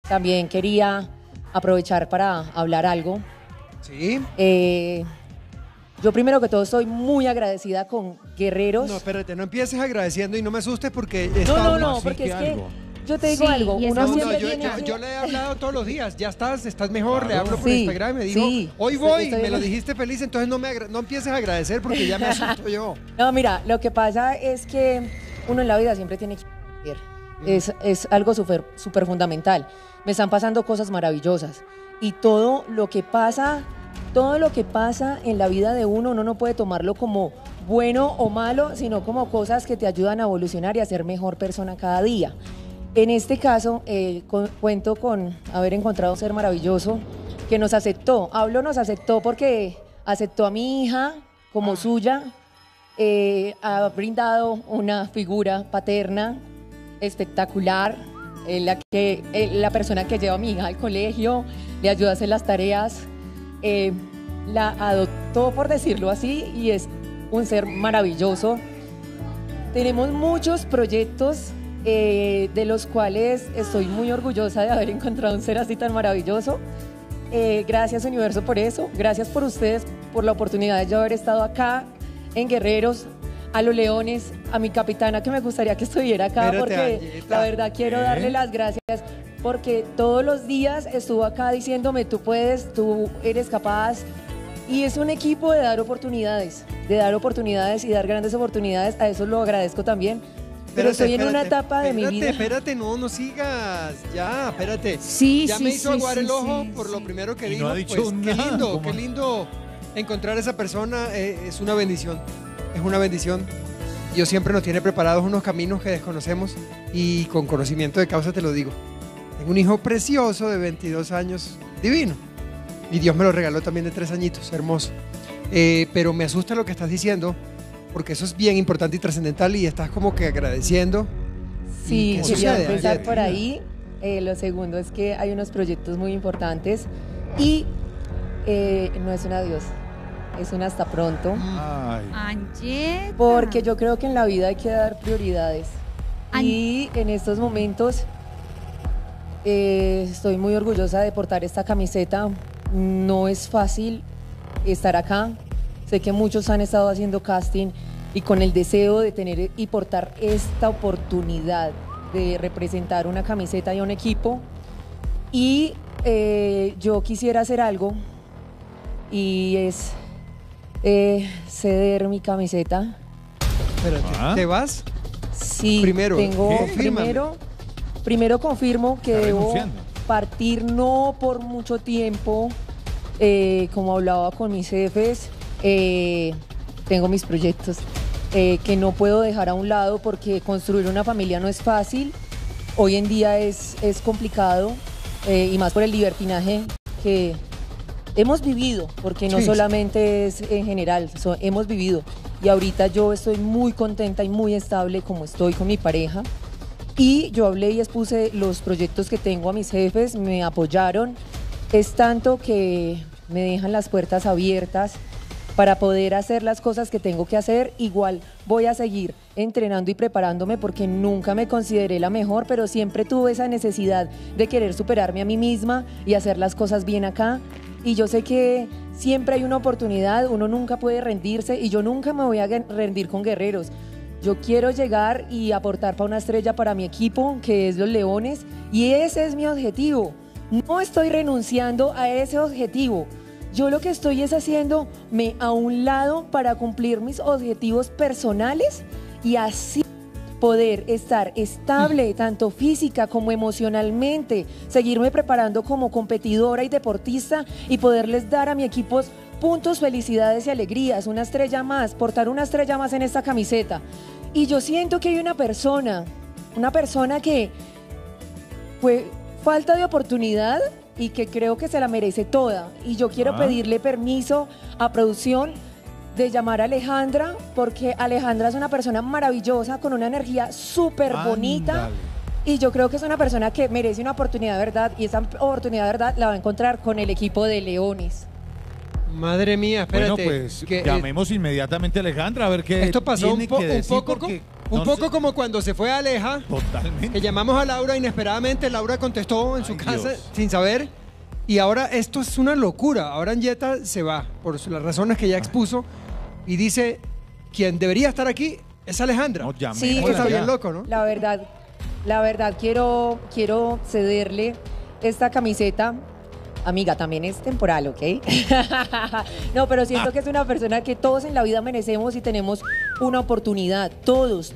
también quería aprovechar para hablar algo. Sí. Yo primero que todo estoy muy agradecida con Guerreros. No, espérate, no empieces agradeciendo y no me asustes porque No, porque es que yo te digo algo, uno siempre viene aquí. Yo le he hablado todos los días, ya estás mejor, le hablo por Instagram y me dijo, hoy voy, me lo dijiste feliz, entonces no empieces a agradecer porque ya me asusto yo. No, mira, lo que pasa es que uno en la vida siempre tiene que ir. Es algo súper fundamental. Me están pasando cosas maravillosas y todo lo que pasa en la vida de uno no puede tomarlo como bueno o malo, sino como cosas que te ayudan a evolucionar y a ser mejor persona cada día. En este caso, cuento con haber encontrado un ser maravilloso que nos aceptó. Nos aceptó porque aceptó a mi hija como suya, ha brindado una figura paterna espectacular, la persona que lleva a mi hija al colegio, le ayuda a hacer las tareas, la adoptó, por decirlo así, y es un ser maravilloso. Tenemos muchos proyectos de los cuales estoy muy orgullosa de haber encontrado un ser así tan maravilloso. Gracias, universo, por eso. Gracias por ustedes, por la oportunidad de yo haber estado acá en Guerreros, a los Leones, a mi capitana que me gustaría que estuviera acá. Espérate, porque Angelita, la verdad quiero darle las gracias porque todos los días estuvo acá diciéndome tú puedes, tú eres capaz. Y es un equipo de dar oportunidades y dar grandes oportunidades. A eso lo agradezco también. Pero estoy en una etapa de mi vida. Espérate, no sigas. Ya, espérate. Sí, ya me hizo aguar el ojo por lo primero que dijo. No ha dicho pues nada. qué lindo encontrar a esa persona. Es una bendición. Es una bendición. Dios siempre nos tiene preparados unos caminos que desconocemos y con conocimiento de causa te lo digo. Tengo un hijo precioso de 22 años, divino. Y Dios me lo regaló también de 3 añitos, hermoso. Pero me asusta lo que estás diciendo, porque eso es bien importante y trascendental y estás como que agradeciendo. Sí, quería empezar por ahí. Lo segundo es que hay unos proyectos muy importantes y no es un adiós, es un hasta pronto. Angélica. Porque yo creo que en la vida hay que dar prioridades. Y en estos momentos estoy muy orgullosa de portar esta camiseta. No es fácil estar acá. Sé que muchos han estado haciendo casting y con el deseo de tener y portar esta oportunidad de representar una camiseta y un equipo. Y yo quisiera hacer algo y es ceder mi camiseta. Espérate, ¿te vas? Sí, primero confirmo que debo partir no por mucho tiempo, como hablaba con mis jefes, tengo mis proyectos que no puedo dejar a un lado porque construir una familia no es fácil, hoy en día es complicado y más por el libertinaje que hemos vivido, porque no solamente es en general, hemos vivido y ahorita yo estoy muy contenta y muy estable como estoy con mi pareja. Y yo hablé y expuse los proyectos que tengo a mis jefes, me apoyaron. Es tanto que me dejan las puertas abiertas para poder hacer las cosas que tengo que hacer. Igual voy a seguir entrenando y preparándome porque nunca me consideré la mejor, pero siempre tuve esa necesidad de querer superarme a mí misma y hacer las cosas bien acá. Y yo sé que siempre hay una oportunidad, uno nunca puede rendirse y yo nunca me voy a rendir con Guerreros. Yo quiero llegar y aportar para una estrella para mi equipo, que es los Leones, y ese es mi objetivo. No estoy renunciando a ese objetivo. Yo lo que estoy es haciéndome a un lado para cumplir mis objetivos personales y así poder estar estable, tanto física como emocionalmente, seguirme preparando como competidora y deportista y poderles dar a mi equipo puntos, felicidades y alegrías, una estrella más, portar una estrella más en esta camiseta. Y yo siento que hay una persona que fue falta de oportunidad y que creo que se la merece toda. Y yo quiero pedirle permiso a producción de llamar a Alejandra, porque Alejandra es una persona maravillosa, con una energía súper bonita. Y yo creo que es una persona que merece una oportunidad de verdad, y esa oportunidad de verdad la va a encontrar con el equipo de Leones. Madre mía, espérate. Bueno, pues llamemos inmediatamente a Alejandra a ver qué esto pasó tiene un que decir poco porque Un poco como cuando se fue Aleja. Totalmente. Que llamamos a Laura inesperadamente. Laura contestó en su casa sin saber. Y ahora esto es una locura. Ahora Angetta se va por las razones que ya expuso. Y dice, quien debería estar aquí es Alejandra. No, sí, está bien loco, ¿no? La verdad quiero cederle esta camiseta. Amiga, también es temporal, ¿ok? No, pero siento que es una persona que todos en la vida merecemos y tenemos una oportunidad. Todos.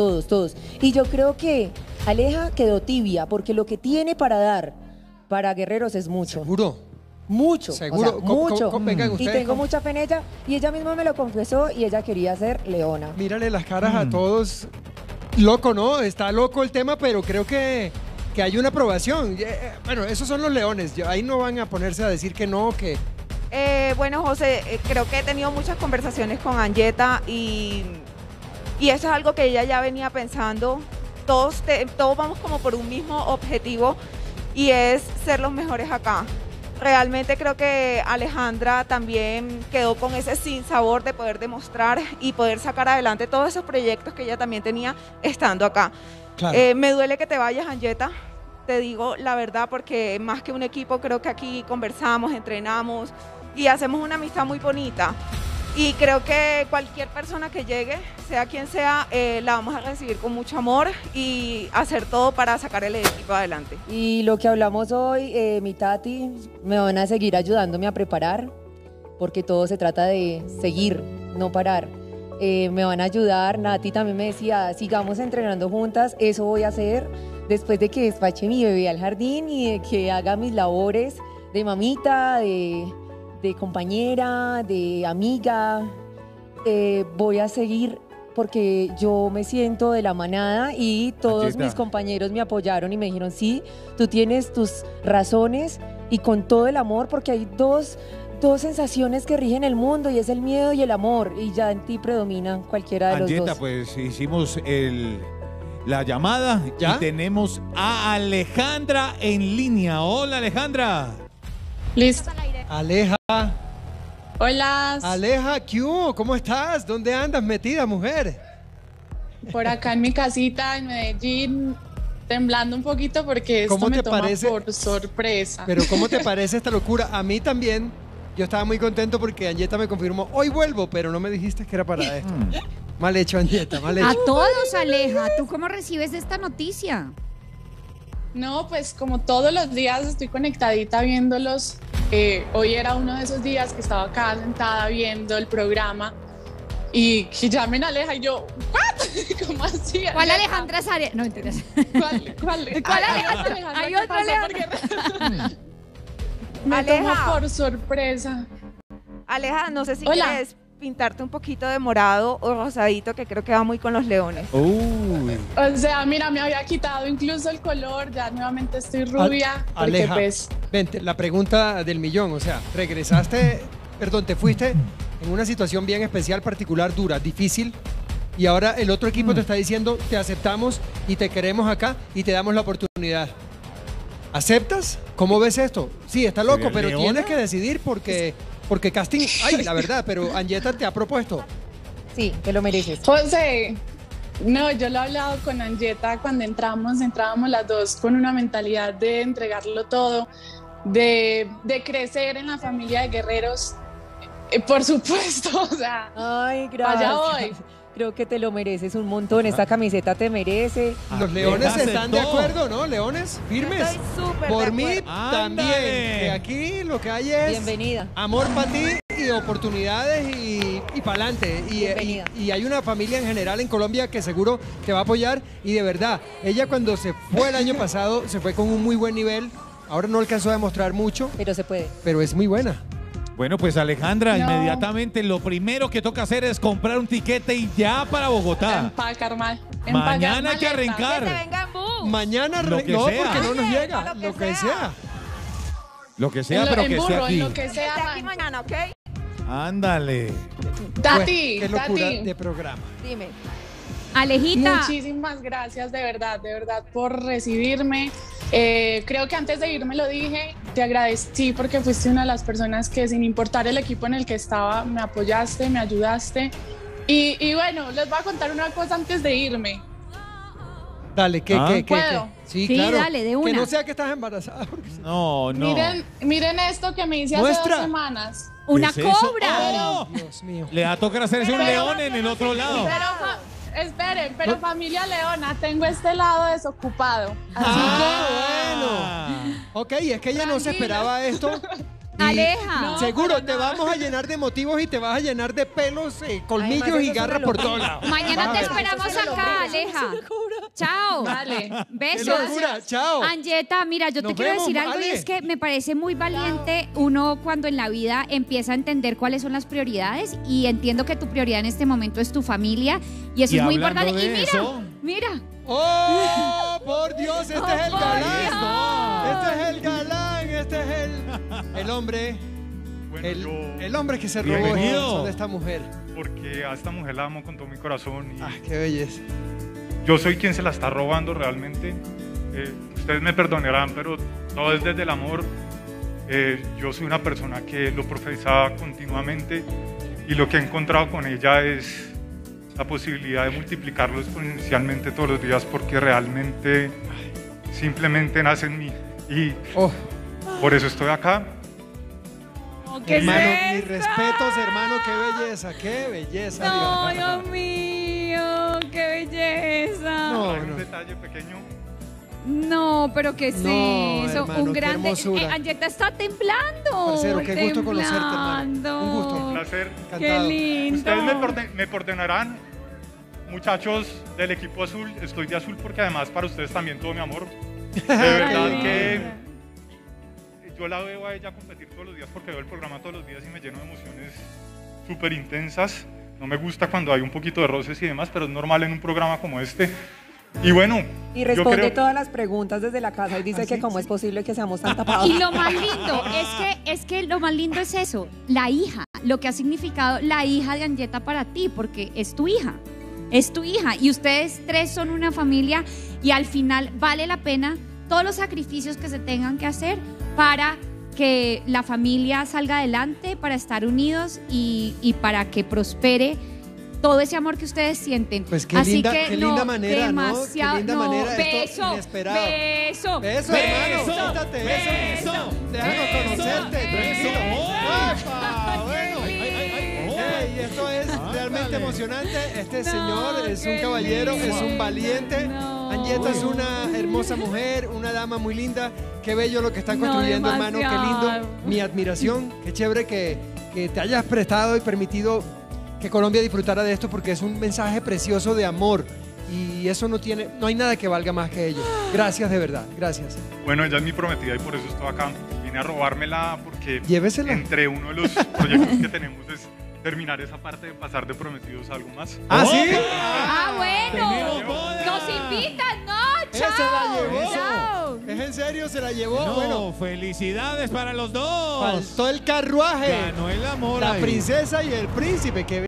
Y yo creo que Aleja quedó tibia porque lo que tiene para dar para Guerreros es mucho. ¿Seguro? Mucho. Seguro. O sea, mucho. Vengan y ustedes, tengo mucha fe en ella. Y ella misma me lo confesó y ella quería ser leona. Mírale las caras a todos. Loco, ¿no? Está loco el tema, pero creo que hay una aprobación. Bueno, esos son los leones. Ahí no van a ponerse a decir que no, que... Bueno, José, creo que he tenido muchas conversaciones con Angetta y eso es algo que ella ya venía pensando. Todos vamos como por un mismo objetivo y es ser los mejores acá. Realmente creo que Alejandra también quedó con ese sinsabor de poder demostrar y poder sacar adelante todos esos proyectos que ella también tenía estando acá. Claro. Me duele que te vayas, Angetta. Te digo la verdad porque más que un equipo creo que aquí conversamos, entrenamos y hacemos una amistad muy bonita. Y creo que cualquier persona que llegue, sea quien sea, la vamos a recibir con mucho amor y hacer todo para sacar el equipo adelante. Y lo que hablamos hoy, mi tati, me van a seguir ayudándome a preparar, porque todo se trata de seguir, no parar. Me van a ayudar, Nati también me decía, sigamos entrenando juntas, eso voy a hacer después de que despache mi bebé al jardín y de que haga mis labores de mamita, de compañera, de amiga. Voy a seguir porque yo me siento de la manada y todos Angetta, mis compañeros me apoyaron y me dijeron, sí, tú tienes tus razones y con todo el amor, porque hay dos sensaciones que rigen el mundo y es el miedo y el amor, y ya en ti predomina cualquiera de los Angetta, dos. pues hicimos la llamada ¿Ya? y tenemos a Alejandra en línea. Hola, Alejandra. Listo. Aleja, Hola. ¿qué hubo? ¿Cómo estás? ¿Dónde andas metida, mujer? Por acá en mi casita en Medellín, temblando un poquito porque esto ¿Cómo me te toma parece? por sorpresa. Pero ¿cómo te parece esta locura? A mí también. Yo estaba muy contento porque Angetta me confirmó, hoy vuelvo, pero no me dijiste que era para esto. Mal hecho, Angetta, mal hecho. A todos, Aleja. ¿Tú cómo recibes esta noticia? No, pues como todos los días estoy conectadita viéndolos. Hoy era uno de esos días que estaba acá sentada viendo el programa y que llamen a Aleja y yo, ¿what? ¿Cómo así? ¿Cuál Alejandra Sare? No, entiendes. ¿Cuál Alejandra? Hay otra Alejandra. Me Aleja. tomó por sorpresa. Aleja, no sé si Hola. quieres pintarte un poquito de morado o rosadito, que creo que va muy con los leones. Uy. O sea, mira, me había quitado incluso el color, ya nuevamente estoy rubia. Porque Aleja, pues, vente, la pregunta del millón, o sea, te fuiste en una situación bien especial, particular, dura, difícil, y ahora el otro equipo te está diciendo, te aceptamos y te queremos acá y te damos la oportunidad. ¿Aceptas? ¿Cómo ves esto? Sí, está loco, ¿Sería pero Leona? tienes que decidir porque casting, ay, la verdad, pero Angetta te ha propuesto. Sí, te lo mereces. José, no, yo lo he hablado con Angetta cuando entrábamos las dos con una mentalidad de entregarlo todo, de crecer en la familia de guerreros, por supuesto, o sea, Ay, gracias. allá voy. Creo que te lo mereces un montón. Esta camiseta te merece. Los leones Aceptó. están de acuerdo, ¿no? Leones, firmes. Estoy súper Por de mí acuerdo. también. Ándale. Que aquí lo que hay es Bienvenida. amor para ti y oportunidades y para adelante. Bienvenida. Y hay una familia en general en Colombia que seguro te va a apoyar. Y de verdad, ella cuando se fue el año pasado, se fue con un muy buen nivel. Ahora no alcanzó a demostrar mucho, Pero se puede. pero es muy buena. Bueno, pues Alejandra, No. inmediatamente lo primero que toca hacer es comprar un tiquete y ya para Bogotá. Empacar mal. Mañana hay que Que arrancar. se venga en bus. Mañana, Lo que no, sea. porque no nos Oye, llega. Lo que sea. Lo que sea, pero en que burro, sea aquí. en lo que sea. Esté aquí mañana, ¿ok? Ándale. Tati, Qué locura Tati. de programa. Dime. Alejita. Muchísimas gracias de verdad por recibirme. Creo que antes de irme lo dije, te agradecí porque fuiste una de las personas que sin importar el equipo en el que estaba, me apoyaste, me ayudaste. Y bueno, les voy a contar una cosa antes de irme. Dale, ¿qué? ¿Puedo? Sí, Sí, claro. dale, de Que una. no sea que estás embarazada. Porque... No, no. Miren esto que me hice hace Muestra. 2 semanas. ¡Una ¿Qué es eso? cobra! ¡Oh! Dios mío. Le va a tocar hacerse un Pero- león en el otro lado. Esperen, pero familia Leona, tengo este lado desocupado. Así Bueno. Ok, es que ella no se Tranquila. esperaba esto. Y Aleja. No, seguro para te nada. vamos a llenar de motivos y te vas a llenar de pelos, colmillos Además, y eso es garras una por locura. todos lados. Mañana te Vas a ver. esperamos Eso es una acá, locura, eso es Aleja. una locura. Chao. Dale. ¡Qué Besos. locura! ¡Chao! Angeta, mira, yo Nos te quiero vemos, decir algo y Ale. es que me parece muy valiente uno cuando en la vida empieza a entender cuáles son las prioridades y entiendo que tu prioridad en este momento es tu familia y eso Y es muy hablando importante. Y de mira, eso- mira. ¡Oh, por Dios! Este Oh, es el por galán. Dios. Este es el galán. Este es el hombre. Bueno, El hombre que se robó el Bienvenido. corazón de esta mujer. porque a esta mujer la amo con todo mi corazón y ¡Ah, qué belleza! yo soy quien se la está robando realmente. Ustedes me perdonarán, pero todo es desde el amor. Yo soy una persona que lo profesaba continuamente y lo que he encontrado con ella es la posibilidad de multiplicarlo exponencialmente todos los días porque realmente simplemente nace en mí y Oh, por eso estoy acá. ¿Qué es hermano, esto? mis respetos, hermano, qué belleza, qué belleza. No, Dios. Dios mío, qué belleza. No, Hay un no. detalle pequeño. No, pero ¿qué es No, eso? hermano, Un qué grande. hermosura. Angeta está temblando. Parcero, qué gusto conocerte, hermano. temblando. Un gusto. Un placer. Qué Encantado. lindo. Ustedes me perdonarán, muchachos del equipo azul. Estoy de azul porque además para ustedes también todo mi amor. De verdad lindo. que yo la veo a ella competir todos los días porque veo el programa todos los días y me lleno de emociones súper intensas. No me gusta cuando hay un poquito de roces y demás, pero es normal en un programa como este. Y bueno, Y yo responde creo- todas las preguntas desde la casa y dice que cómo es posible que seamos tan tapados. Y lo más lindo es que lo más lindo es eso, la hija, lo que ha significado la hija de Angeta para ti, porque es tu hija. Es tu hija y ustedes tres son una familia y al final vale la pena todos los sacrificios que se tengan que hacer para que la familia salga adelante, para estar unidos y para que prospere todo ese amor que ustedes sienten. Pues qué Así linda, que qué linda no, manera, demasiado, ¿no? Qué linda no, manera, esto beso, inesperado. beso, Beso, hermano, Beso, quítate eso. beso, Déjanos beso, conocerte, beso. tranquilo. ¡Ay! ¡Epa! Bueno. Ey, esto es realmente emocionante. Este señor es un caballero, es un valiente. No. Angeta es una hermosa mujer, una dama muy linda. Qué bello lo que están No, construyendo, hermano. Qué demasiado. lindo. Mi admiración. Qué chévere que te hayas prestado y permitido que Colombia disfrutara de esto porque es un mensaje precioso de amor. Y eso no hay nada que valga más que ello. Gracias de verdad, gracias. Bueno, ella es mi prometida y por eso estoy acá. Vine a robármela porque Llévesela. entre uno de los proyectos que tenemos es terminar esa parte de pasar de prometidos a algo más. ¿Ah, sí? Ah, bueno. Tenemos boda. Nos invitan, ¿no? Chao. Se la llevó. Chao. ¿Es en serio? ¿Se la llevó? No, Bueno, felicidades para los dos. faltó el carruaje. Ganó el amor La ahí. princesa y el príncipe. Que